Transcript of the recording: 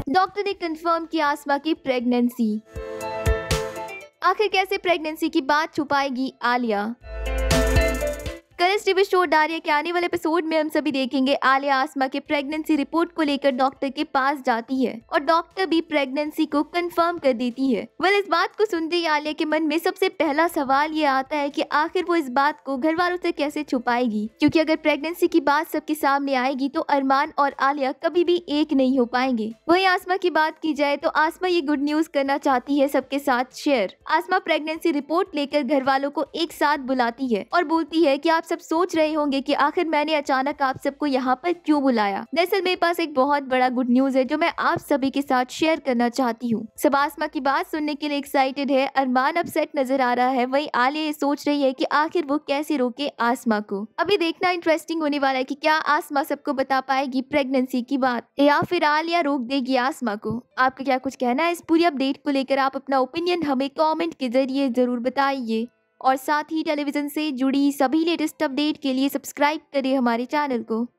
Doctor ने confirm किया आसमा की प्रेगनेंसी। आखिर कैसे प्रेगनेंसी की बात छुपाएगी आलिया? कलर्स टीवी शो डारिया के आने वाले एपिसोड में हम सभी देखेंगे आलिया आसमा के प्रेगनेंसी रिपोर्ट को लेकर डॉक्टर के पास जाती है और डॉक्टर भी प्रेगनेंसी को कंफर्म कर देती है। इस बात को सुनते ही आलिया के मन में सबसे पहला सवाल ये आता है कि आखिर वो इस बात को घर वालों से कैसे छुपाएगी, क्योंकि अगर प्रेगनेंसी की बात सबके सामने आएगी तो अरमान और आलिया कभी भी एक नहीं हो पाएंगे। वहीं आसमा की बात की जाए तो आसमा ये गुड न्यूज करना चाहती है सबके साथ शेयर। आसमा प्रेगनेंसी रिपोर्ट लेकर घर वालों को एक साथ बुलाती है और बोलती है कि आप सब सोच रहे होंगे कि आखिर मैंने अचानक आप सबको यहाँ पर क्यों बुलाया। दरअसल मेरे पास एक बहुत बड़ा गुड न्यूज है जो मैं आप सभी के साथ शेयर करना चाहती हूँ। सब आसमा की बात सुनने के लिए एक्साइटेड है। अरमान अपसेट नजर आ रहा है। वहीं आलिया ये सोच रही है कि आखिर वो कैसे रोके आसमा को। अभी देखना इंटरेस्टिंग होने वाला है कि क्या आसमा सबको बता पाएगी प्रेगनेंसी की बात या फिर आलिया रोक देगी आसमा को। आपका क्या कुछ कहना है इस पूरी अपडेट को लेकर? आप अपना ओपिनियन हमें कमेंट के जरिए जरूर बताइए और साथ ही टेलीविजन से जुड़ी सभी लेटेस्ट अपडेट के लिए सब्सक्राइब करें हमारे चैनल को।